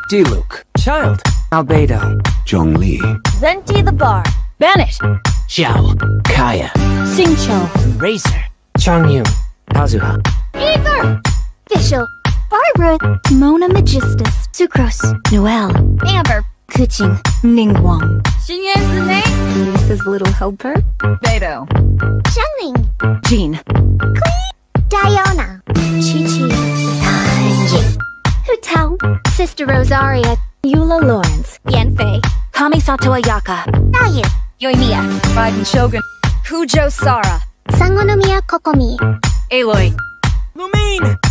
Diluc. Child. Albedo. Zhongli. Zenti the Bar. Bennett. Xiao. Kaya. Xingqiu. Razor. Changyun. Kazuha. Ether. Fischl. Barbara. Mona Magistus. Sucrose. Noelle. Amber. Kuching. Ningguang. Xinyan's the name. Lisa's little helper. Beidou. Xiangling. Jean. Diana. Chi-Chi. Tanyi. Hutao. Sister Rosaria. Eula Lawrence. Yanfei. Kamisato Ayaka. Dayu. Yoimiya. Raiden Shogun. Kujo Sara. Sangonomiya Kokomi. Aloy. Lumine.